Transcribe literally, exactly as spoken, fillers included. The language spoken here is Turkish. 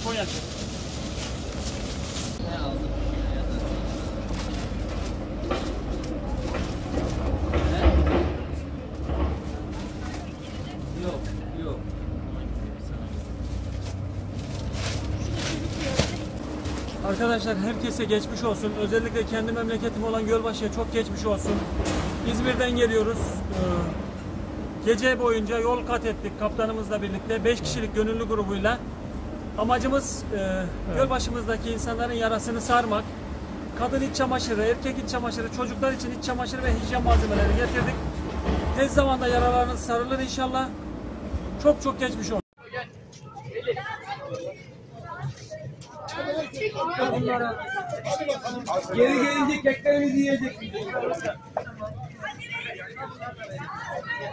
Koyacağım. Yok, yok. Arkadaşlar herkese geçmiş olsun. Özellikle kendi memleketim olan Gölbaşı'ya çok geçmiş olsun. İzmir'den geliyoruz. Gece boyunca yol kat ettik kaptanımızla birlikte. beş kişilik gönüllü grubuyla. Amacımız e, Gölbaşı'mızdaki insanların yarasını sarmak. Kadın iç çamaşırı, erkek iç çamaşırı, çocuklar için iç çamaşırı ve hijyen malzemeleri getirdik. Tez zamanda yaralarınız sarılır inşallah. Çok çok geçmiş olsun. Geri gelince keklerimizi yiyecek.